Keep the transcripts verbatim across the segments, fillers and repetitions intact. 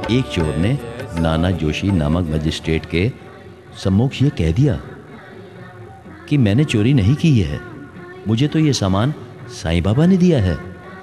एक चोर ने नाना जोशी नामक मजिस्ट्रेट के सम्मुख ये कह दिया कि मैंने चोरी नहीं की है, मुझे तो ये सामान साईं बाबा ने दिया है।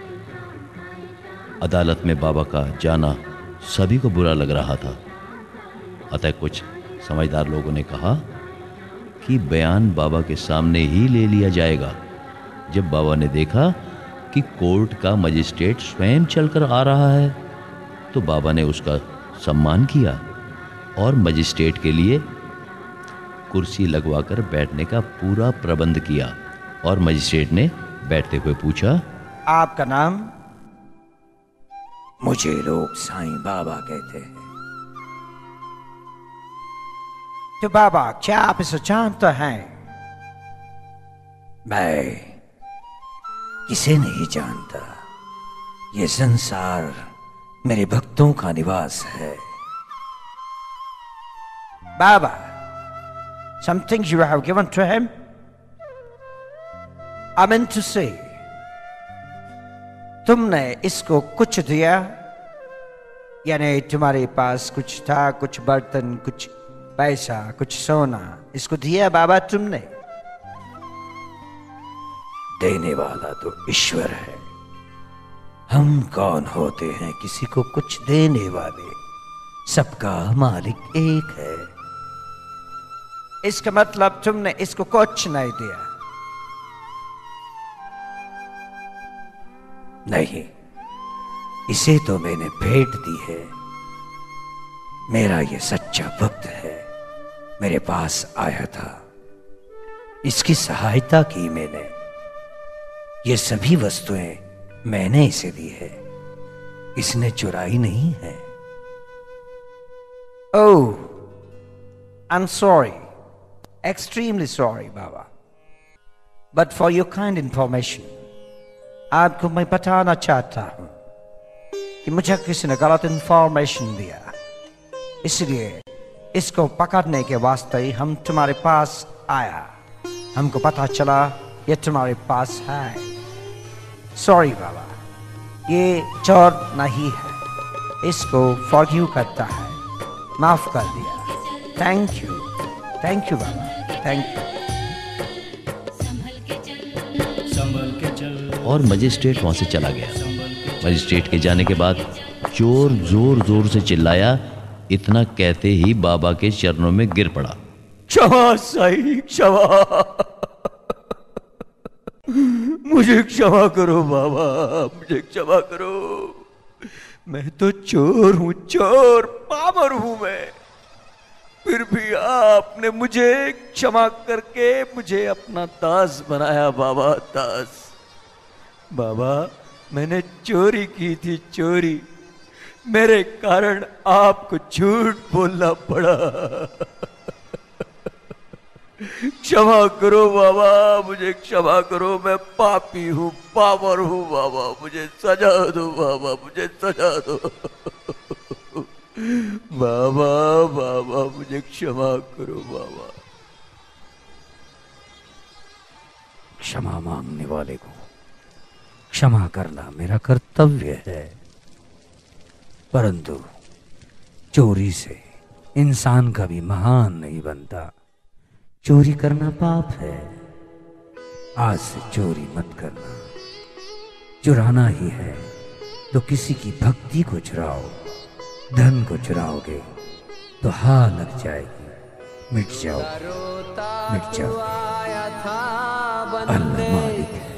अदालत में बाबा का जाना सभी को बुरा लग रहा था, अतः कुछ समझदार लोगों ने कहा कि बयान बाबा के सामने ही ले लिया जाएगा। जब बाबा ने देखा कि कोर्ट का मजिस्ट्रेट स्वयं चलकर आ रहा है तो बाबा ने उसका सम्मान किया और मजिस्ट्रेट के लिए कुर्सी लगवाकर बैठने का पूरा प्रबंध किया। और मजिस्ट्रेट ने बैठते हुए पूछा, आपका नाम? मुझे लोग साईं बाबा कहते हैं। तो बाबा, क्या आप इसे जानते हैं? मैं किसे नहीं जानता, ये संसार मेरे भक्तों का निवास है। बाबा, some things you have given to him? I meant to say, तुमने इसको कुछ दिया? यानी तुम्हारे पास कुछ था, कुछ बर्तन, कुछ पैसा, कुछ सोना, इसको दिया बाबा तुमने? देने वाला तो ईश्वर है, हम कौन होते हैं किसी को कुछ देने वाले? सबका मालिक एक है। इसका मतलब तुमने इसको कुछ नहीं दिया? नहीं, इसे तो मैंने भेंट दी है। मेरा ये सच्चा भक्त है, मेरे पास आया था, इसकी सहायता की मैंने। ये सभी वस्तुएं मैंने इसे दी है, इसने चुराई नहीं है। Oh, I'm sorry, extremely sorry, Baba. But for your kind information, आपको मैं बताना चाहता हूं कि मुझे किसी ने गलत इंफॉर्मेशन दिया, इसलिए इसको पकड़ने के वास्ते ही हम तुम्हारे पास आया। हमको पता चला ये तुम्हारे पास है। सॉरी बाबा, ये चोर नहीं है, इसको फॉरगिव करता है, माफ कर दिया। थैंक यू, थैंक यू बाबा, थैंक यू। और मजिस्ट्रेट वहां से चला गया। मजिस्ट्रेट के जाने के बाद चोर जोर जोर से चिल्लाया, इतना कहते ही बाबा के चरणों में गिर पड़ा। क्षमा साईं, क्षमा, मुझे क्षमा करो बाबा, मुझे क्षमा करो। मैं तो चोर हूं, चोर पामर हूं मैं, फिर भी आपने मुझे क्षमा करके मुझे अपना दास बनाया बाबा, दास। बाबा, मैंने चोरी की थी, चोरी, मेरे कारण आपको झूठ बोलना पड़ा। क्षमा करो बाबा, मुझे क्षमा करो, मैं पापी हूँ, पावर हूँ बाबा, मुझे सजा दो बाबा, मुझे सजा दो। बाबा, बाबा, मुझे क्षमा करो बाबा। क्षमा मांगने वाले को क्षमा करना मेरा कर्तव्य है, परंतु चोरी से इंसान कभी महान नहीं बनता। चोरी करना पाप है। आज से चोरी मत करना। चुराना ही है तो किसी की भक्ति को चुराओ, धन को चुराओगे तो हाँ लग जाएगी, मिट जाओ, मिट जाओ। अल्लाह मालिक है।